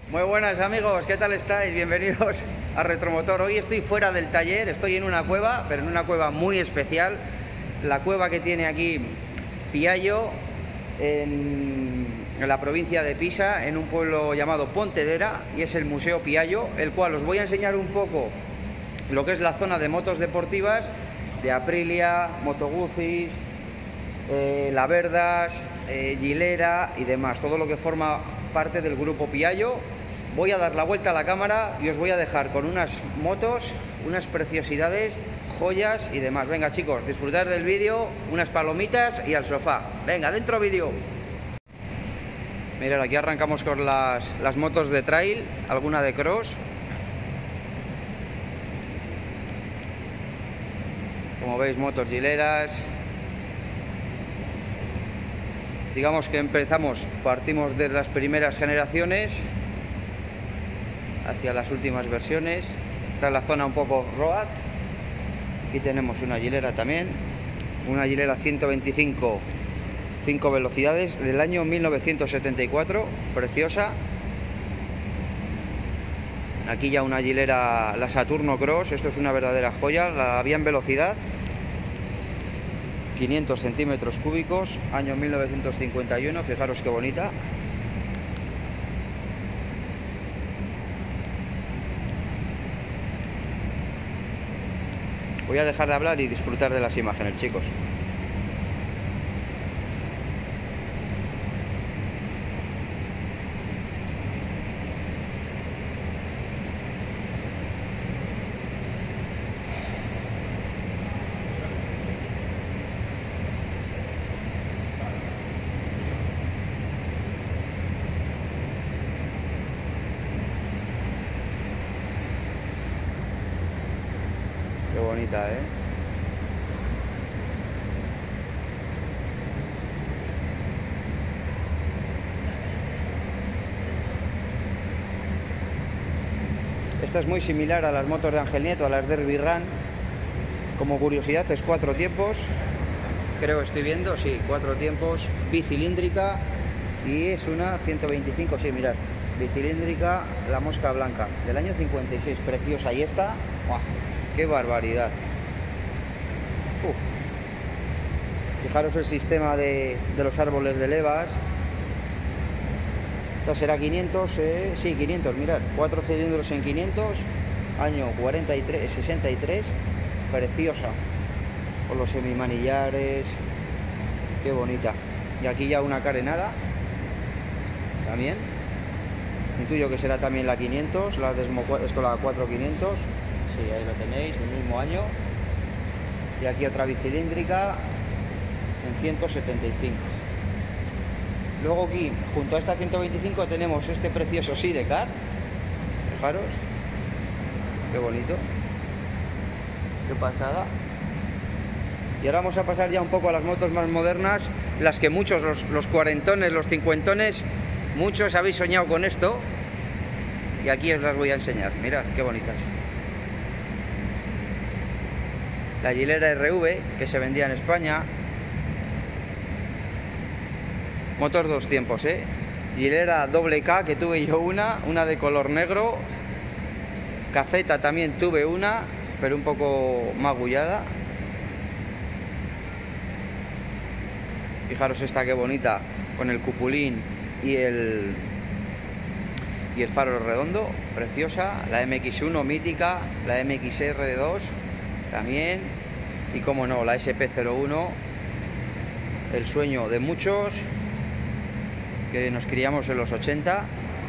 Muy buenas amigos, ¿qué tal estáis? Bienvenidos a Retromotor. Hoy estoy fuera del taller, estoy en una cueva, pero en una cueva muy especial. La cueva que tiene aquí Piaggio, en la provincia de Pisa, en un pueblo llamado Pontedera, y es el Museo Piaggio, el cual os voy a enseñar un poco lo que es la zona de motos deportivas, de Aprilia, Moto Guzzi, Laverdas, Gilera y demás, todo lo que forma parte del grupo Piaggio. Voy a dar la vuelta a la cámara y os voy a dejar con unas motos, unas preciosidades, joyas y demás. Venga chicos, disfrutar del vídeo, unas palomitas y al sofá. Venga, dentro vídeo. Mirad, aquí arrancamos con las motos de trail, alguna de cross. Como veis, motos gileras. Digamos que partimos de las primeras generaciones hacia las últimas versiones. Esta es la zona un poco road. Aquí tenemos una Gilera también, una Gilera 125, 5 velocidades del año 1974, preciosa. Aquí ya una Gilera, la Saturno Cross, esto es una verdadera joya, la vía en velocidad. 500 centímetros cúbicos, año 1951, fijaros qué bonita. Voy a dejar de hablar y disfrutar de las imágenes, chicos. Qué bonita, ¿eh? Esta es muy similar a las motos de Ángel Nieto, a las Derby Run. Como curiosidad, es 4 tiempos. Creo que estoy viendo, sí, 4 tiempos, bicilíndrica. Y es una 125, sí, mirad, bicilíndrica, la Mosca Blanca, del año 56, preciosa. Y esta, ¡buah! ¡Qué barbaridad! Uf. Fijaros el sistema de los árboles de levas. Esta será 500, sí, 500, mirad, 4 cilindros en 500, año 63, preciosa, con los semimanillares, qué bonita. Y aquí ya una carenada, también, intuyo que será también la 500, esto la 4500, sí, ahí lo tenéis, del mismo año. Y aquí otra bicilíndrica en 175. Luego aquí, junto a esta 125, tenemos este precioso Sidecar. Fijaros, qué bonito, qué pasada. Y ahora vamos a pasar ya un poco a las motos más modernas, las que muchos, los cuarentones, los cincuentones, muchos habéis soñado con esto. Y aquí os las voy a enseñar, mirad qué bonitas. La Gilera RV, que se vendía en España. Motor 2 tiempos, Gilera WK, que tuve yo una de color negro. Caceta también tuve una, pero un poco magullada. Fijaros esta qué bonita, con el cupulín y el faro redondo, preciosa. La MX1 mítica, la MXR2 también, y como no, la SP01, el sueño de muchos que nos criamos en los 80.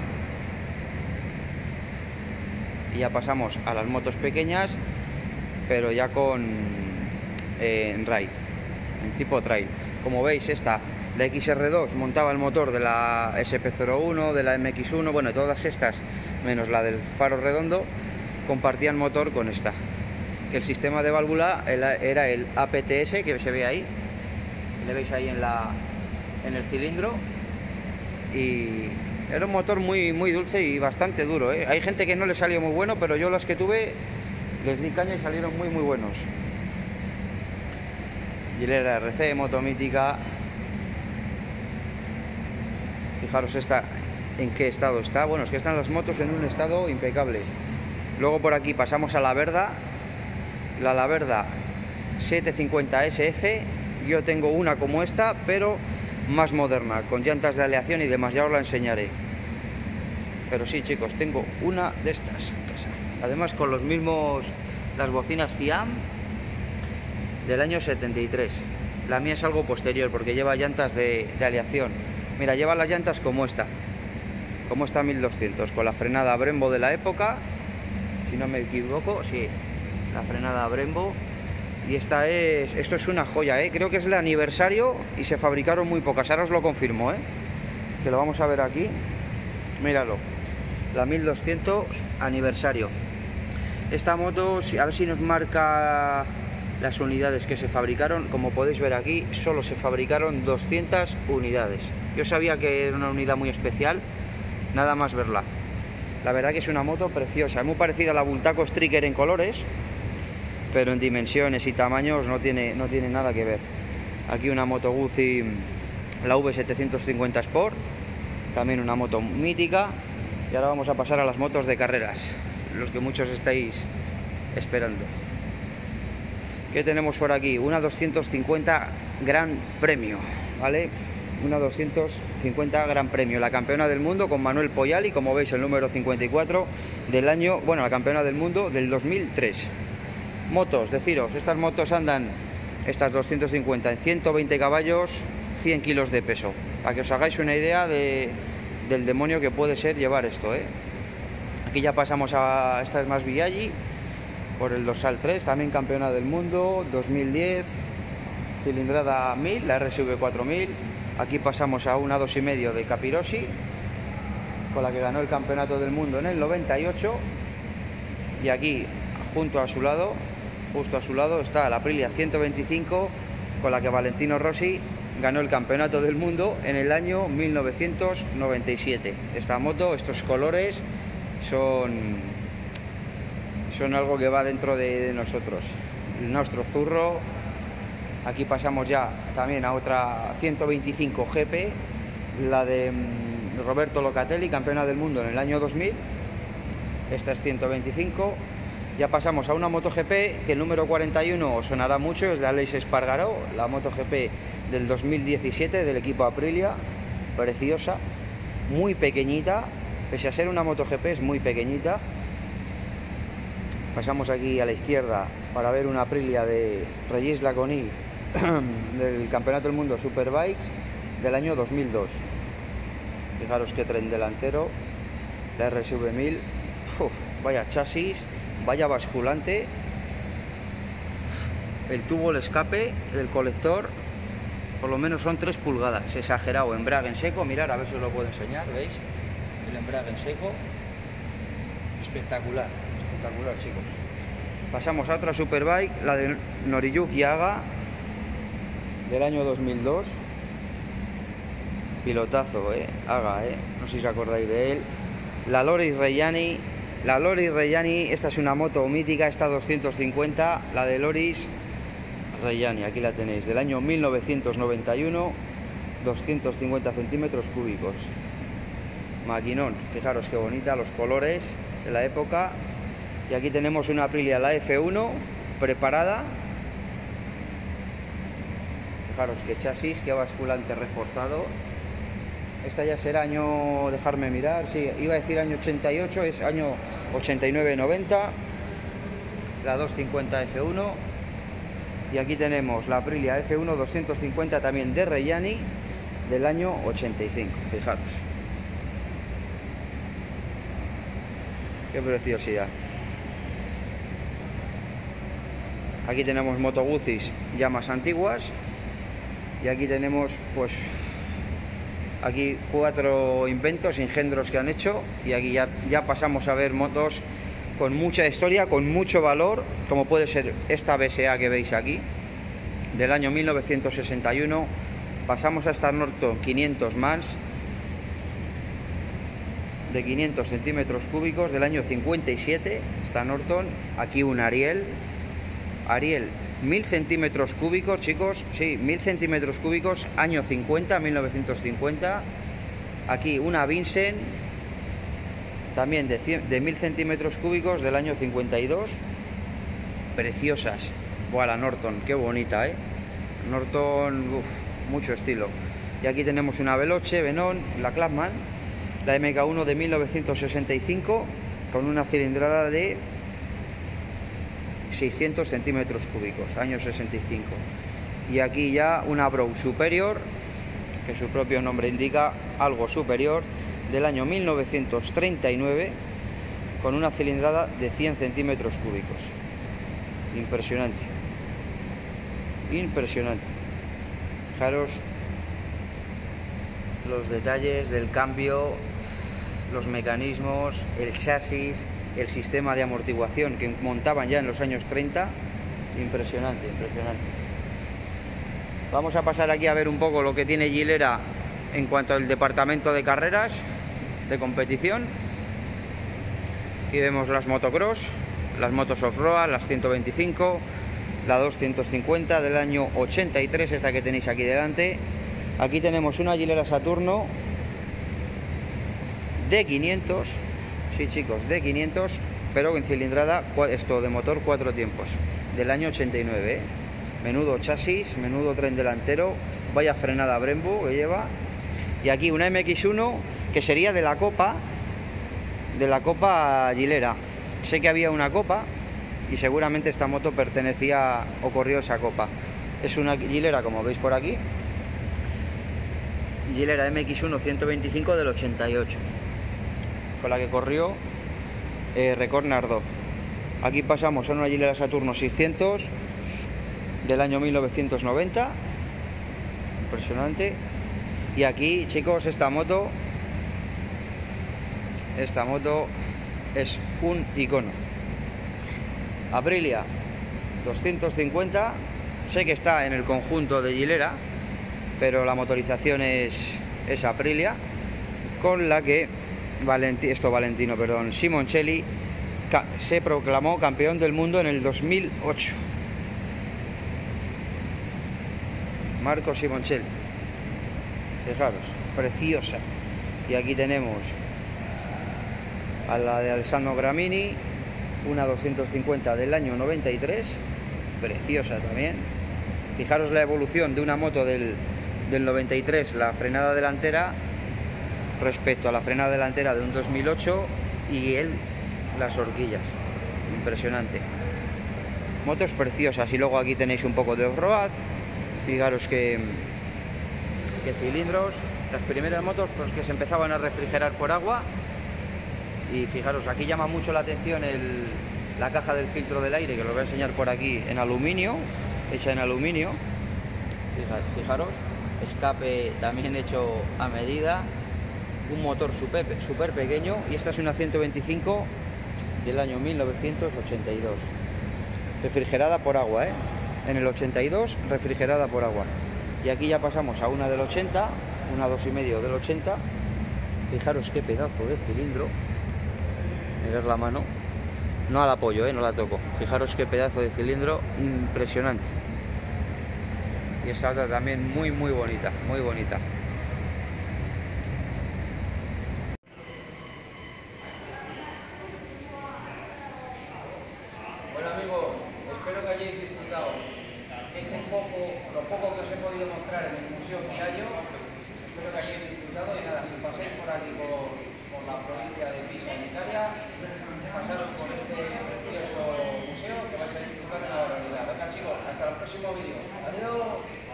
Y ya pasamos a las motos pequeñas, pero ya en raíz, en tipo trail. Como veis, esta, la XR2, montaba el motor de la SP01, de la MX1, bueno, todas estas, menos la del faro redondo, compartían motor con esta. Que el sistema de válvula era el APTS, que se ve ahí, le veis ahí en el cilindro. Y era un motor muy dulce y bastante duro, Hay gente que no le salió muy bueno, pero yo las que tuve les di caña y salieron muy buenos. Gilera RC, moto mítica. Fijaros esta en qué estado está. Bueno, es que están las motos en un estado impecable. Luego por aquí pasamos a la Laverda. La Laverda 750 SF. Yo tengo una como esta, pero más moderna, con llantas de aleación y demás. Ya os la enseñaré. Pero sí, chicos, tengo una de estas en casa. Además con los mismos, las bocinas FIAM del año 73. La mía es algo posterior porque lleva llantas de aleación. Mira, lleva las llantas como esta 1200, con la frenada Brembo de la época, si no me equivoco, sí, la frenada Brembo. Y esto es una joya, creo que es el aniversario y se fabricaron muy pocas, ahora os lo confirmo, que lo vamos a ver aquí. Míralo, la 1200 aniversario. Esta moto, a ver si nos marca las unidades que se fabricaron. Como podéis ver aquí, solo se fabricaron 200 unidades. Yo sabía que era una unidad muy especial, nada más verla. La verdad que es una moto preciosa, es muy parecida a la Bultaco Striker en colores, pero en dimensiones y tamaños no tiene nada que ver. Aquí una moto Guzzi, la V750 Sport, también una moto mítica. Y ahora vamos a pasar a las motos de carreras, los que muchos estáis esperando. ¿Qué tenemos por aquí? Una 250 Gran Premio, ¿vale? Una 250 Gran Premio, la campeona del mundo con Manuel Poyali, como veis el número 54 del año, bueno, la campeona del mundo del 2003. Motos, deciros, estas motos andan, estas 250 en 120 caballos, 100 kilos de peso, para que os hagáis una idea del demonio que puede ser llevar esto, Aquí ya pasamos a, esta es más Viaggi, por el dorsal 3, también campeona del mundo, 2010, cilindrada 1000, la RSV 4000. Aquí pasamos a una 2,5 de Capirossi, con la que ganó el campeonato del mundo en el 98. Y aquí, justo a su lado, está la Aprilia 125, con la que Valentino Rossi ganó el campeonato del mundo en el año 1997. Esta moto, estos colores, son algo que va dentro de nosotros, el nuestro zurro. Aquí pasamos ya también a otra 125 GP, la de Roberto Locatelli, campeona del mundo en el año 2000. Esta es 125. Ya pasamos a una MotoGP que el número 41 os sonará mucho, es de Aleix Espargaró, la MotoGP del 2017 del equipo Aprilia, preciosa, muy pequeñita, pese a ser una MotoGP es muy pequeñita. Pasamos aquí a la izquierda para ver una Aprilia de Regis Laconi del Campeonato del Mundo Superbikes del año 2002. Fijaros qué tren delantero, la RSV 1000, vaya chasis, vaya basculante, el tubo, el escape del colector, por lo menos son 3 pulgadas, exagerado. Embrague en seco, mirad a ver si os lo puedo enseñar, ¿veis? El embrague en seco, espectacular, espectacular, chicos. Pasamos a otra Superbike, la de Noriyuki Haga del año 2002. Pilotazo, Haga, no sé si os acordáis de él. La Loris Reggiani, esta es una moto mítica, esta 250, la de Loris Reggiani, aquí la tenéis, del año 1991, 250 centímetros cúbicos. Maquinón, fijaros qué bonita, los colores de la época. Y aquí tenemos una Aprilia, la F1, preparada. Fijaros qué chasis, qué basculante reforzado. Esta ya será año, dejarme mirar, sí, iba a decir año 88, es año 89-90, la 250 F1. Y aquí tenemos la Aprilia F1 250 también de Reggiani del año 85, fijaros. Qué preciosidad. Aquí tenemos Moto Guzzis ya más antiguas. Y aquí tenemos, pues, aquí 4 inventos, engendros que han hecho. Y aquí ya pasamos a ver motos con mucha historia, con mucho valor, como puede ser esta BSA que veis aquí, del año 1961. Pasamos a esta Norton 500 Mans, de 500 centímetros cúbicos, del año 57, esta Norton. Aquí un Ariel 1000 centímetros cúbicos, chicos, sí, 1000 centímetros cúbicos, año 50, 1950. Aquí una Vincent, también de 1000 centímetros cúbicos del año 52. Preciosas. Buah, la Norton, qué bonita, ¿eh? Norton, uf, mucho estilo. Y aquí tenemos una Veloce, Venon, la Clubman, la MK1 de 1965, con una cilindrada de 600 centímetros cúbicos, año 65. Y aquí ya una Brough Superior, que su propio nombre indica, algo superior, del año 1939, con una cilindrada de 100 centímetros cúbicos. Impresionante. Impresionante. Fijaros los detalles del cambio, los mecanismos, el chasis, el sistema de amortiguación que montaban ya en los años 30. Impresionante, impresionante. Vamos a pasar aquí a ver un poco lo que tiene Gilera en cuanto al departamento de carreras de competición. Aquí vemos las motocross, las motos off-road, las 125, la 250 del año 83, esta que tenéis aquí delante. Aquí tenemos una Gilera Saturno de 500, sí chicos, de 500, pero en cilindrada, esto de motor 4 tiempos, del año 89, ¿eh? Menudo chasis, menudo tren delantero, vaya frenada Brembo que lleva. Y aquí una MX1 que sería de la Copa Gilera. Sé que había una Copa y seguramente esta moto pertenecía o corrió esa Copa. Es una Gilera, como veis por aquí, Gilera MX1 125 del 88, con la que corrió Record Nardó. Aquí pasamos a una Gilera Saturno 600 del año 1990, impresionante. Y aquí, chicos, esta moto es un icono. Aprilia 250, sé que está en el conjunto de Gilera, pero la motorización es Aprilia, con la que Simoncelli se proclamó campeón del mundo en el 2008. Marco Simoncelli, fijaros, preciosa. Y aquí tenemos a la de Alessandro Gramini, una 250 del año 93, preciosa también. Fijaros la evolución de una moto del 93, la frenada delantera respecto a la frenada delantera de un 2008 y las horquillas, impresionante. Motos preciosas. Y luego aquí tenéis un poco de off-road. Fijaros que cilindros. Las primeras motos pues que se empezaban a refrigerar por agua. Y fijaros, aquí llama mucho la atención la caja del filtro del aire, que lo voy a enseñar por aquí, en aluminio, hecha en aluminio. Fijaros, escape también hecho a medida, un motor súper pequeño, y esta es una 125 del año 1982, refrigerada por agua, ¿eh? En el 82, refrigerada por agua. Y aquí ya pasamos a una del 80, una 2,5 del 80. Fijaros qué pedazo de cilindro. Mirad la mano, no al apoyo, no la toco. Fijaros qué pedazo de cilindro, impresionante. Y esta otra también muy bonita, muy bonita. Bueno amigos, espero que hayáis disfrutado lo poco que os he podido mostrar en el Museo Piaggio. Espero que hayáis disfrutado y nada, si pasáis por aquí por la provincia de Pisa en Italia, pasaros por este precioso museo que vais a disfrutar de una barbaridad. Venga chicos, hasta el próximo vídeo. Adiós.